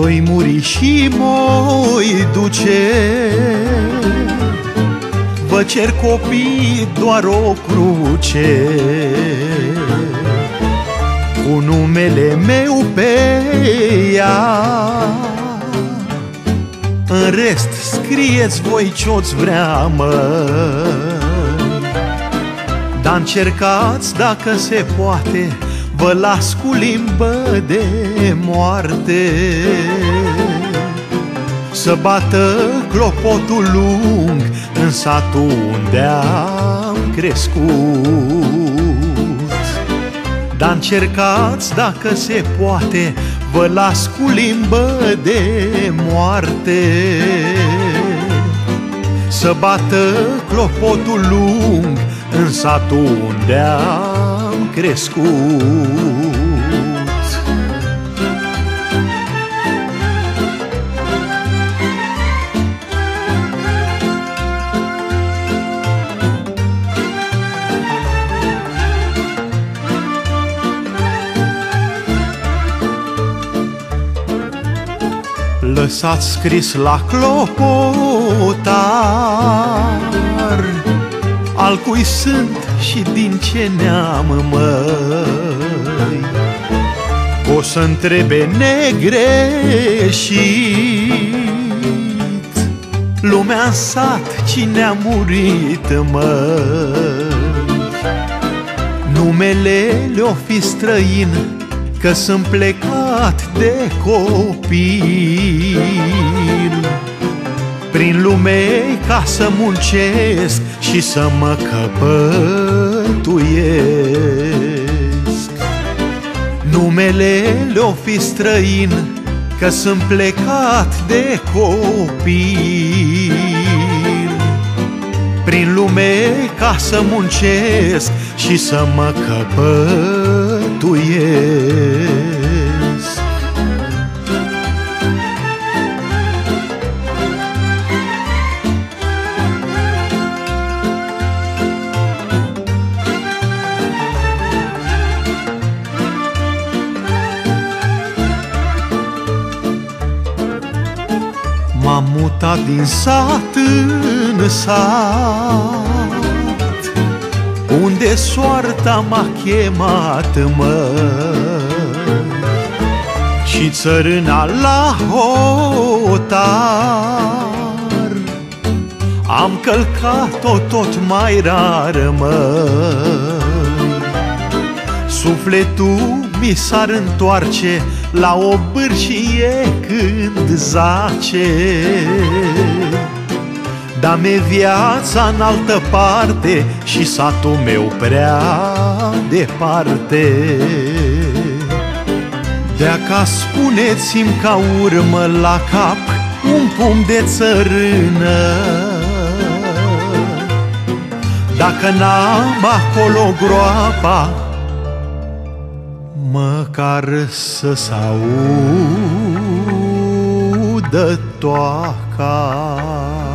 Doi muri și moi duce, vă cer copii doar o cruce, cu numele meu pe ea. În rest scrieți voi ce-oți vrea, măi, dar încercați dacă se poate, vă las cu limbă de moarte, să bată clopotul lung în satul unde am crescut. Dar încercați dacă se poate, vă las cu limbă de moarte, să bată clopotul lung în satul unde am crescut. Lăsați scris la clopotar al cui sunt și din ce neam, măi, o să întrebe negreșit lumea în sat cine a murit, măi. Numele le-o fi străin, că sunt plecat de copil prin lume ca să muncesc și să mă căpătuiesc. Numele le-o fi străin, că sunt plecat de copil prin lume ca să muncesc și să mă căpătuiesc. M-am mutat din sat în sat, unde soarta m-a chemat, măi, și țărâna la hotar am călcat-o tot mai rar, măi. Sufletul mi s-ar întoarce la o bârșie când zace, dar mi-e viața în altă parte și satul meu prea departe. De-aca spuneți-mi ca urmă la cap un pumn de țărână, dacă n-am acolo groapa, măcar să-s audă toaca.